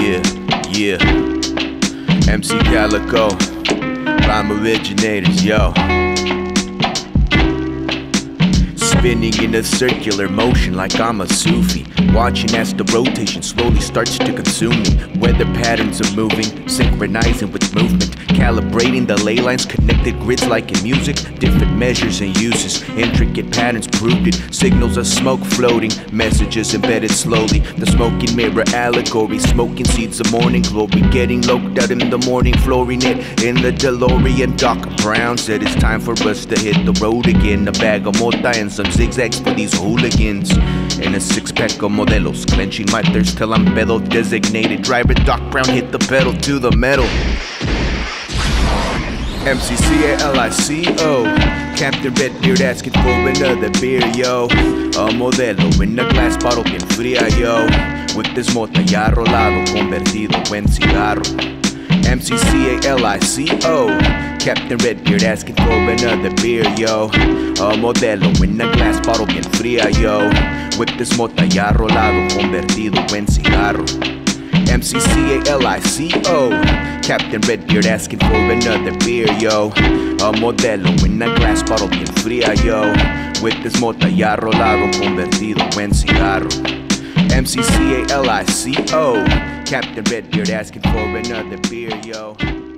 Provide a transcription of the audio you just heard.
Yeah. Emcee Calico, rhyme originators, yo. Spinning in a circular motion like I'm a Sufi, watching as the rotation slowly starts to consume me. Weather patterns are moving, synchronizing with movement, calibrating the ley lines, connected grids like in music. Different measures and uses, intricate patterns proved it. Signals of smoke floating, messages embedded slowly. The smoking mirror allegory, smoking seeds of morning glory. Getting loked out in the morning, flooring it in the DeLorean. Doc Brown said it's time for us to hit the road again. A bag of mota and some zigzags for these hooligans, and a six-pack of modelos, clenching my thirst till I'm pedo. Designated driver Doc Brown hit the pedal to the metal. Emcee C.A.L.I.C.O, Captain Redbeard asking for another beer, yo. A modelo in a glass bottle bien fría, yo. With this mota ya rolado, convertido en cigarro. Emcee C.A.L.I.C.O, Captain Redbeard asking for another beer, yo. A modelo in a glass bottle bien fría, yo. With this mota ya rolado, convertido en cigarro. Emcee C.A.L.I.C.O, Captain Redbeard asking for another beer, yo. A modelo in a glass bottle bien fría, yo. With this mota ya rolado, convertido en cigarro. Emcee C.A.L.I.C.O, Captain Redbeard asking for another beer, yo.